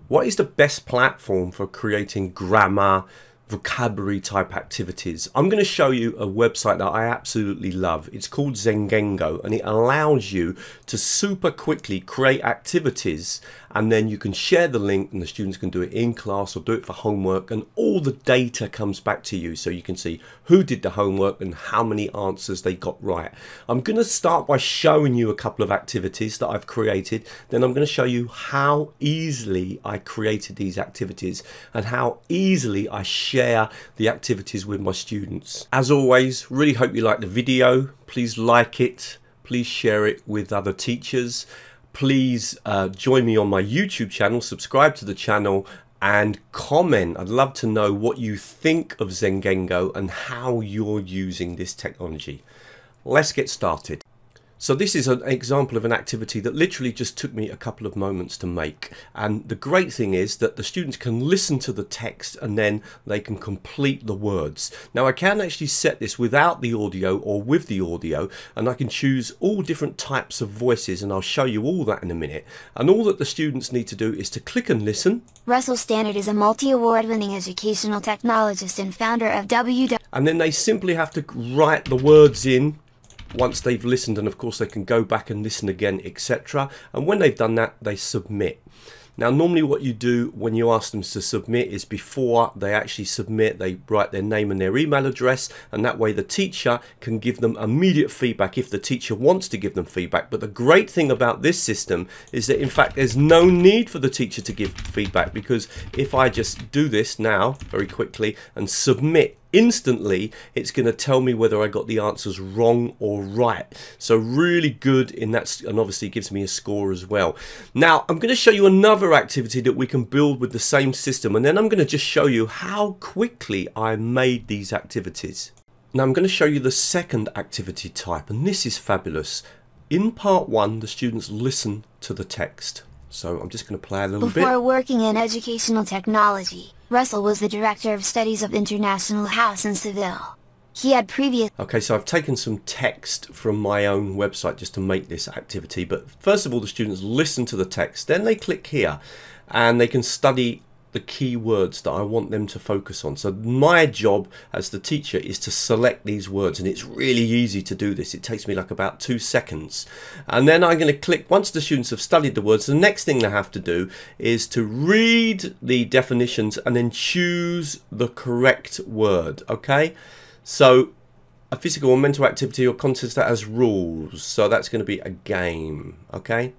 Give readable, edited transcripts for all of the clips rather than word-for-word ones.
What is the best platform for creating grammar, vocabulary type activities? I'm going to show you a website that I absolutely love. It's called Zengengo, and it allows you to super quickly create activities, and then you can share the link and the students can do it in class or do it for homework, and all the data comes back to you so you can see who did the homework and how many answers they got right. I'm going to start by showing you a couple of activities that I've created. Then I'm going to show you how easily I created these activities and how easily I share the activities with my students. As always, really hope you like the video. Please like it, please share it with other teachers. Please join me on my YouTube channel, subscribe to the channel and comment. I'd love to know what you think of Zengengo and how you're using this technology. Let's get started. So this is an example of an activity that literally just took me a couple of moments to make. And the great thing is that the students can listen to the text and then they can complete the words. Now I can actually set this without the audio or with the audio, and I can choose all different types of voices, and I'll show you all that in a minute. And all that the students need to do is to click and listen. Russell Stannard is a multi-award-winning educational technologist and founder of And then they simply have to write the words in once they've listened, and of course they can go back and listen again, etc. And when they've done that, they submit. Now normally what you do when you ask them to submit is before they actually submit, they write their name and their email address, and that way the teacher can give them immediate feedback if the teacher wants to give them feedback. But the great thing about this system is that in fact there's no need for the teacher to give feedback, because if I just do this now very quickly and submit, instantly it's going to tell me whether I got the answers wrong or right. So really good in that, and obviously gives me a score as well. Now I'm going to show you another activity that we can build with the same system, and then I'm going to just show you how quickly I made these activities. Now I'm going to show you the second activity type, and this is fabulous. In part one, the students listen to the text. So I'm just going to play a little bit. Before working in educational technology, Russell was the Director of Studies of International House in Seville. He had previous... Okay, so I've taken some text from my own website just to make this activity. But first of all, the students listen to the text. Then they click here and they can study the key words that I want them to focus on. So my job as the teacher is to select these words, and it's really easy to do this. It takes me like about 2 seconds. And then I'm going to click, once the students have studied the words, the next thing they have to do is to read the definitions and then choose the correct word. Okay, so a physical or mental activity or contest that has rules, so that's going to be a game. Okay,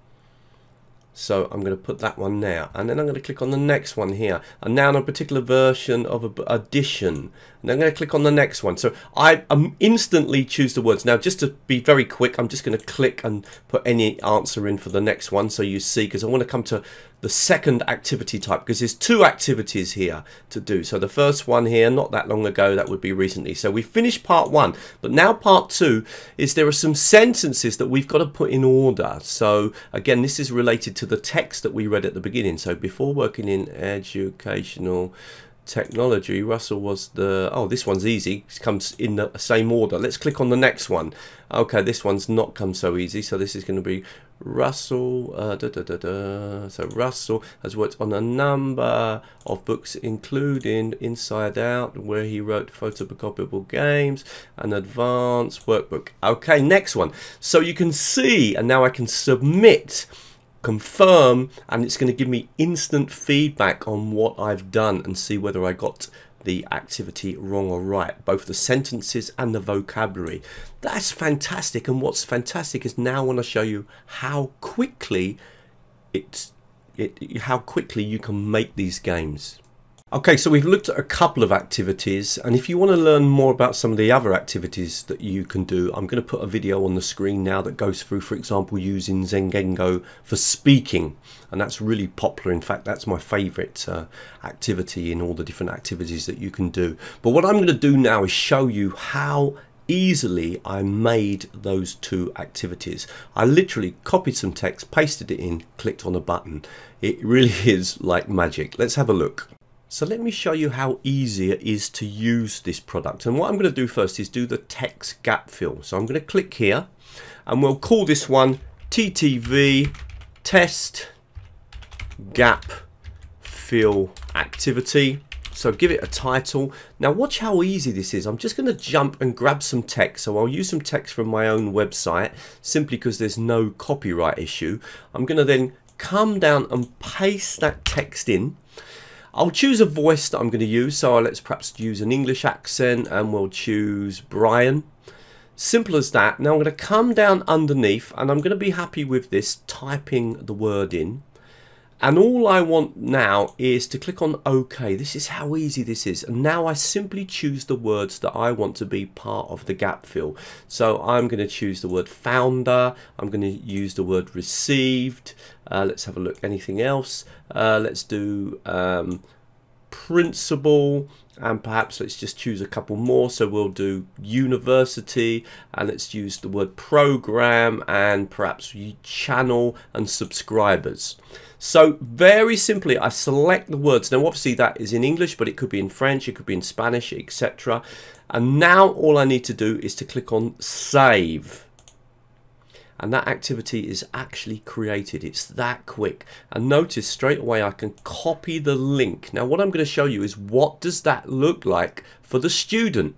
so I'm going to put that one now, and then I'm going to click on the next one here, and now on a particular version of addition, and I'm going to click on the next one. So I instantly choose the words. Now just to be very quick, I'm just going to click and put any answer in for the next one, so you see, because I want to come to the second activity type, because there's 2 activities here to do. So the first one here, not that long ago, that would be recently. So we finished part 1, but now part 2 is there are some sentences that we've got to put in order. So again, this is related to the text that we read at the beginning. So before working in educational technology, Russell was the... Oh, this one's easy. It comes in the same order. Let's click on the next one. Okay, this one's not come so easy. So this is going to be Russell. So Russell has worked on a number of books, including Inside Out, where he wrote photocopyable games, an advanced workbook. Okay, next one. So you can see, and now I can submit, confirm, and it's going to give me instant feedback on what I've done and see whether I got the activity wrong or right, both the sentences and the vocabulary. That's fantastic. And what's fantastic is now I want to show you how quickly how quickly you can make these games. Okay, so we've looked at a couple of activities, and if you want to learn more about some of the other activities that you can do, I'm going to put a video on the screen now that goes through, for example, using Zengengo for speaking, and that's really popular. In fact, that's my favorite activity in all the different activities that you can do. But what I'm going to do now is show you how easily I made those 2 activities. I literally copied some text, pasted it in, clicked on a button. It really is like magic. Let's have a look. So let me show you how easy it is to use this product. And what I'm going to do first is do the text gap fill. So I'm going to click here, and we'll call this one TTV Test Gap fill activity. So give it a title. Now watch how easy this is. I'm just going to jump and grab some text. So I'll use some text from my own website simply because there's no copyright issue. I'm going to then come down and paste that text in. I'll choose a voice that I'm going to use. So let's perhaps use an English accent and we'll choose Brian. Simple as that. Now I'm going to come down underneath and I'm going to be happy with this, typing the word in. And all I want now is to click on OK. This is how easy this is. And now I simply choose the words that I want to be part of the gap fill. So I'm going to choose the word founder. I'm going to use the word received. Let's have a look. Anything else? Let's do principal. And perhaps let's just choose a couple more. So we'll do university, and let's use the word program, and perhaps channel and subscribers. So very simply, I select the words. Now obviously that is in English, but it could be in French, it could be in Spanish, etc. And now all I need to do is to click on save. And that activity is actually created. It's that quick. And notice straight away I can copy the link. Now what I'm going to show you is what does that look like for the student.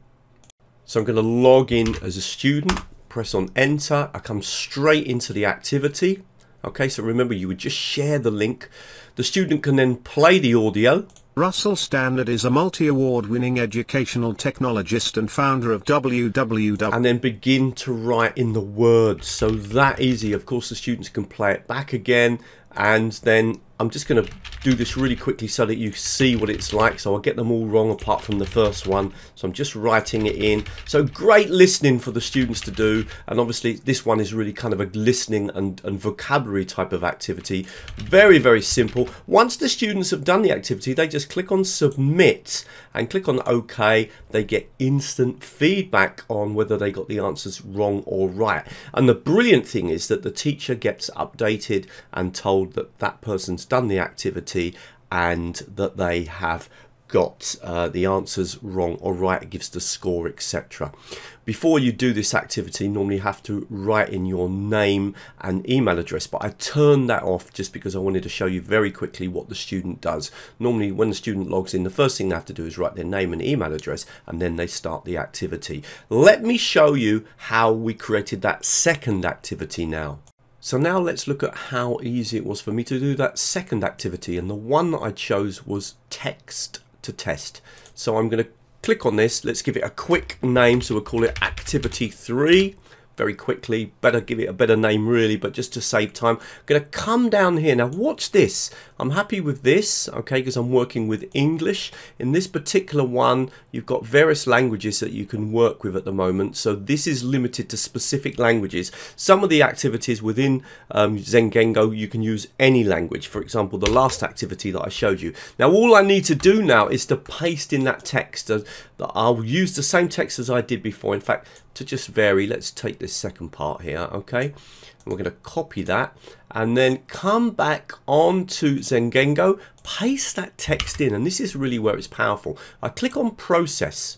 So I'm going to log in as a student, press on enter. I come straight into the activity. Okay, so remember you would just share the link. The student can then play the audio. Russell Stannard is a multi-award-winning educational technologist and founder of www. And then begin to write in the words. So that easy. Of course, the students can play it back again. And then I'm just going to do this really quickly so that you see what it's like. So I'll get them all wrong apart from the first one. So I'm just writing it in. So great listening for the students to do. And obviously this one is really kind of a listening and vocabulary type of activity. Very, very simple. Once the students have done the activity, they just click on submit and click on OK. They get instant feedback on whether they got the answers wrong or right. And the brilliant thing is that the teacher gets updated and told that that person's done the activity and that they have got the answers wrong or right. It gives the score, etc. Before you do this activity, normally you have to write in your name and email address, but I turned that off just because I wanted to show you very quickly what the student does. Normally when the student logs in, the first thing they have to do is write their name and email address, and then they start the activity. Let me show you how we created that second activity now. So now let's look at how easy it was for me to do that second activity, and the one that I chose was text to test. So I'm going to click on this. Let's give it a quick name, so we'll call it activity 3. Very quickly, better give it a better name really, but just to save time, I'm going to come down here. Now watch this. I'm happy with this, okay, because I'm working with English. In this particular one, you've got various languages that you can work with at the moment, so this is limited to specific languages. Some of the activities within Zengengo, you can use any language. For example, the last activity that I showed you. Now all I need to do now is to paste in that text. I'll use the same text as I did before. In fact, to just vary, let's take this second part here, okay? And we're going to copy that and then come back onto Zengengo, paste that text in, and this is really where it's powerful. I click on process,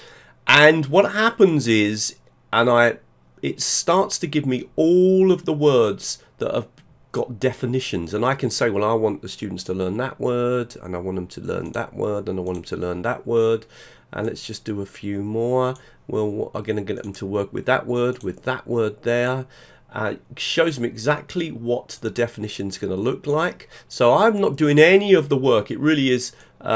and what happens is, it starts to give me all of the words that have got definitions, and I can say, well, I want the students to learn that word, and I want them to learn that word, and I want them to learn that word. And let's just do a few more. Well, I'm going to get them to work with that word there. It shows me exactly what the definition is going to look like. So I'm not doing any of the work. It really is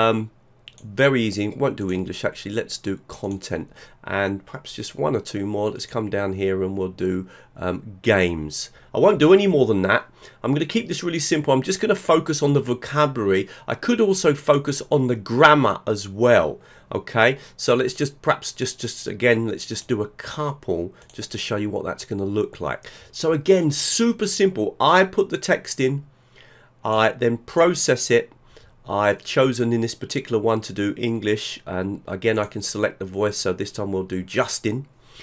very easy. Won't do English actually. Let's do content, and perhaps just one or two more. Let's come down here and we'll do games. I won't do any more than that. I'm going to keep this really simple. I'm just going to focus on the vocabulary. I could also focus on the grammar as well. Okay, so let's just perhaps just again, let's just do a couple just to show you what that's going to look like. So again, super simple. I put the text in, I then process it. I've chosen in this particular one to do English, and again I can select the voice, so this time we'll do Justin.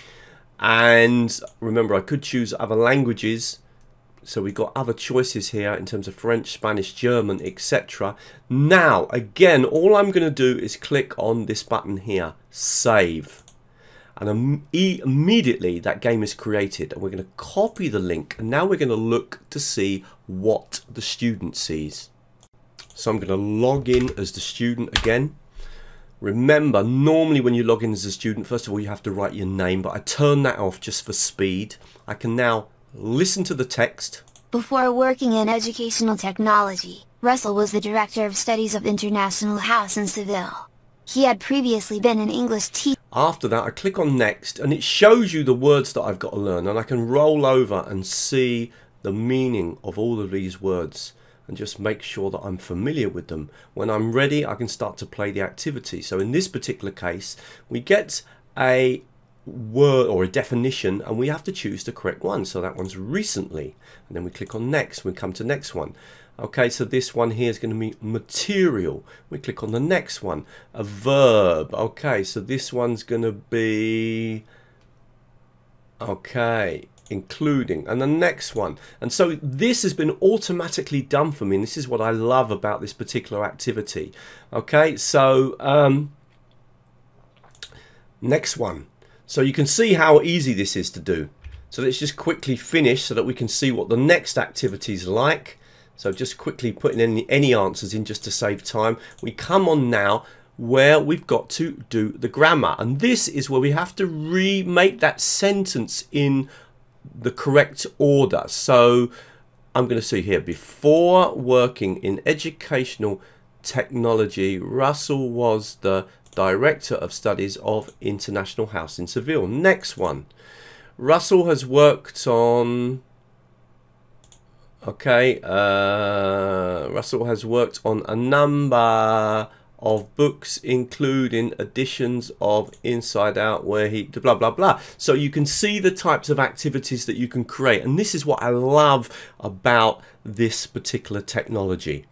And remember, I could choose other languages, so we've got other choices here in terms of French, Spanish, German, etc. Now again, all I'm going to do is click on this button here, save, and immediately that game is created, and we're going to copy the link, and now we're going to look to see what the student sees. So I'm going to log in as the student again. Remember, normally when you log in as a student, first of all, you have to write your name, but I turn that off just for speed. I can now listen to the text. Before working in educational technology, Russell was the Director of Studies of International House in Seville. He had previously been an English teacher. After that, I click on Next, and it shows you the words that I've got to learn, and I can roll over and see the meaning of all of these words and just make sure that I'm familiar with them. When I'm ready, I can start to play the activity. So in this particular case, we get a word or a definition, and we have to choose the correct one. So that one's recently, and then we click on Next. We come to next one. Okay, so this one here is going to be material. We click on the next one, a verb. Okay, so this one's going to be, okay, including, and the next one. And so this has been automatically done for me, and this is what I love about this particular activity. Okay, so next one. So you can see how easy this is to do. So let's just quickly finish so that we can see what the next activity is like. So just quickly putting any answers in just to save time. We come on now where we've got to do the grammar, and this is where we have to remake that sentence in the correct order. So I'm going to see here, before working in educational technology, Russell was the Director of Studies of International House in Seville. Next one, Russell has worked on, okay, Russell has worked on a number of books, including editions of Inside Out, where he blah blah blah. So you can see the types of activities that you can create, and this is what I love about this particular technology.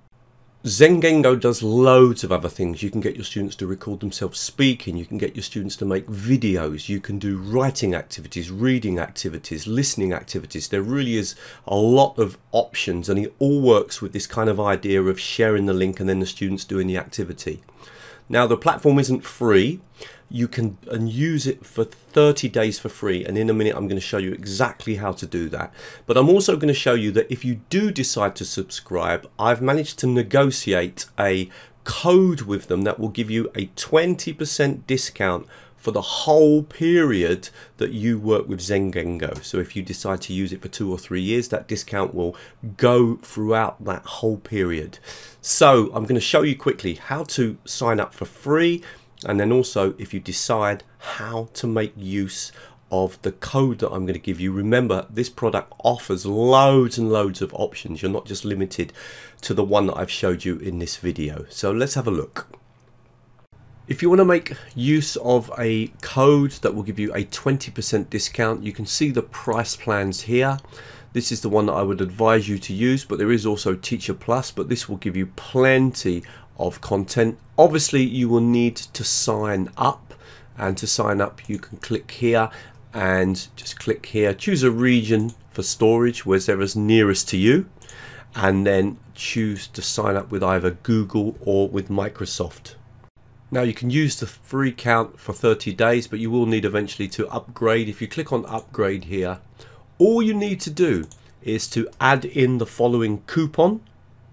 Zengengo does loads of other things. You can get your students to record themselves speaking, you can get your students to make videos, you can do writing activities, reading activities, listening activities. There really is a lot of options, and it all works with this kind of idea of sharing the link and then the students doing the activity. Now, the platform isn't free. You can use it for 30 days for free, and in a minute I'm going to show you exactly how to do that. But I'm also going to show you that if you do decide to subscribe, I've managed to negotiate a code with them that will give you a 20% discount for the whole period that you work with Zengengo. So if you decide to use it for 2 or 3 years, that discount will go throughout that whole period. So I'm going to show you quickly how to sign up for free, and then also if you decide how to make use of the code that I'm going to give you. Remember, this product offers loads and loads of options. You're not just limited to the one that I've showed you in this video. So let's have a look. If you want to make use of a code that will give you a 20% discount, you can see the price plans here. This is the one that I would advise you to use, but there is also Teacher Plus, but this will give you plenty of content. Obviously, you will need to sign up, and to sign up you can click here and just click here, choose a region for storage, wherever's nearest to you, and then choose to sign up with either Google or with Microsoft. Now, you can use the free account for 30 days, but you will need eventually to upgrade. If you click on upgrade here, all you need to do is to add in the following coupon: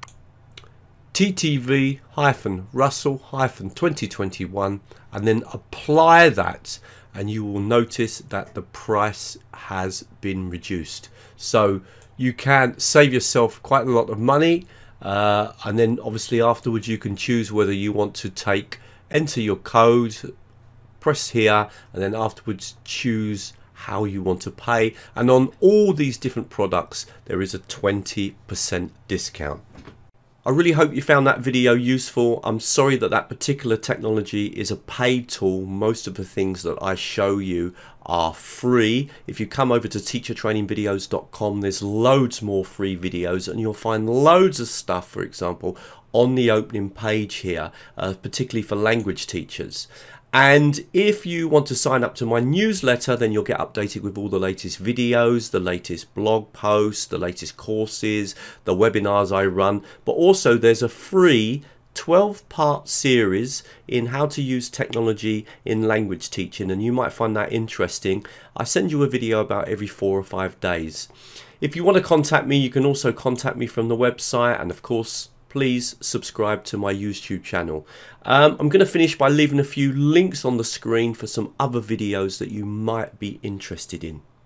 TTV-Russell-2021, and then apply that, and you will notice that the price has been reduced. So you can save yourself quite a lot of money, and then obviously afterwards you can choose whether you want to enter your code, press here, and then afterwards choose how you want to pay. And on all these different products there is a 20% discount. I really hope you found that video useful. I'm sorry that that particular technology is a paid tool. Most of the things that I show you are free. If you come over to teachertrainingvideos.com, there's loads more free videos, and you'll find loads of stuff, for example, on the opening page here, particularly for language teachers. And if you want to sign up to my newsletter, then you'll get updated with all the latest videos, the latest blog posts, the latest courses, the webinars I run. But also there's a free 12-part series in how to use technology in language teaching, and you might find that interesting. I send you a video about every 4 or 5 days. If you want to contact me, you can also contact me from the website, and of course please subscribe to my YouTube channel. I'm going to finish by leaving a few links on the screen for some other videos that you might be interested in.